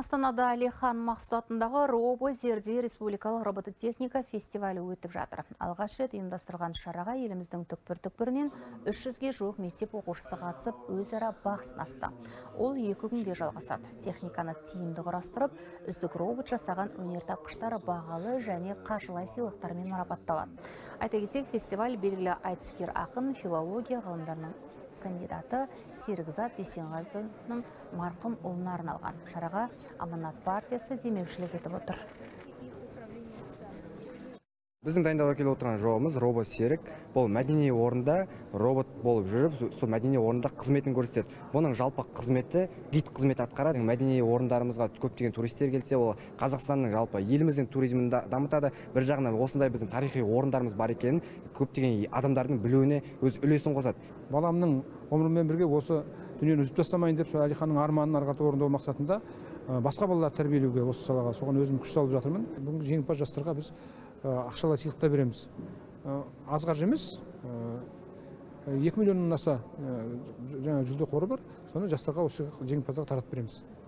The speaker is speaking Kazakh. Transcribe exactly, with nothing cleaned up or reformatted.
Астанада Әлихан Мақсұт атындағы Робо Зерде республикалық робототехника фестивалі өтіп жатыр. Алғаш рет ұйымдастырған шараға еліміздің түкпір-түкпірінен үш жүзге жуық мектеп оқушысы қатысып, өзара бақ сынасты. Ол екі күнге жалғасады. Техниканы тиімді құрастырып, үздік робот жасаған өнертапқыштар бағалы және қаржылай сыйлықтармен марапатталады. Айта кетсек, фестиваль белгілі айтыскер ақын, филология ғылымдарының кандидаты Серікзат Дүйсенғазының марқұм ұлына арналған. Шараға Аманат партиясы демеушілік етіп отыр. Біздің дайындауға келіп отырған жобамыз робот Серік. Бұл мәдени орында робот болып жүріп, сол мәдени орында қызметін көрсетеді. Бұның жалпы қызметі гид қызмет атқарады. Мәдени орындарымызға көптеген туристер келсе, ол Қазақстанның жалпы еліміздің туризмін дамытады. Бір жағынан осындай біздің тарихи орындарымыз бар екенін көптеген адамдардың білуіне өз үлесін қосады. Баламның ғұмырымен бірге осы дүниені үзіп тастамайын деп, сол Әлиханның арманын ары қарата орындау мақсатында басқа балалар тәрбиелеуге осы салаға соған өзім күш салып жатырмын. Бүгінгі жеңімпаз жастарға біз ақшалай сыйлықтар береміз. Аз қаржы емес, екі миллионнан аса жаңа жүлде қоры бар. Соны жастарға осы жеңімпаздарға таратып береміз.